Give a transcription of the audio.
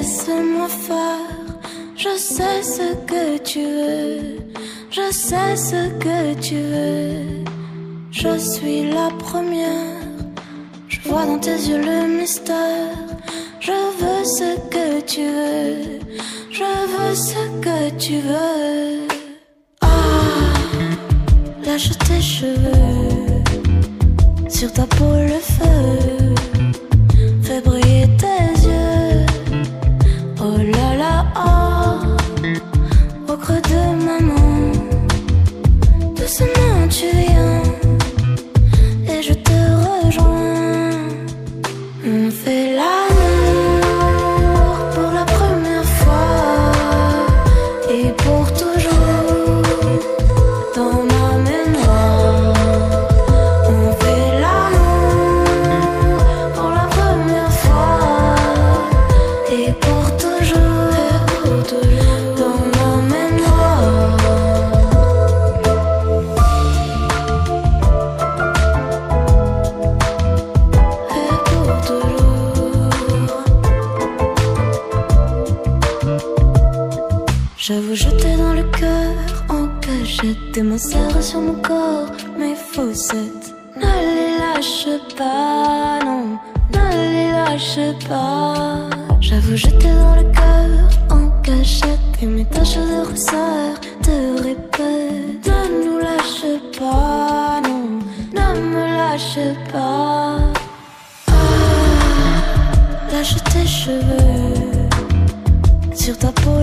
laisse-moi faire. Je sais ce que tu veux, je sais ce que tu veux. Je suis la première, je vois dans tes yeux le mystère. Je veux ce que tu veux, je veux ce que tu veux. Ah, lâche tes cheveux, sur ta peau le feu, fais briller tes yeux. Oh là là, oh, au creux de ma main, doucement tu viens et je te rejoins. On fait l'amour pour la première fois et pour toujours dans ma mémoire. On fait l'amour pour la première fois et pour toujours dans ma mémoire. Et pour toujours. J'avoue, j'étais dans le cœur en cachette, tes mains serrées sur mon corps, mes faussettes. Ne les lâche pas, non, ne les lâche pas. J'avoue, j'étais dans le cœur en cachette, et mes taches de rousseur te répètent. Ne nous lâche pas, non, ne me lâche pas. Ah, lâche tes cheveux, sur ta peau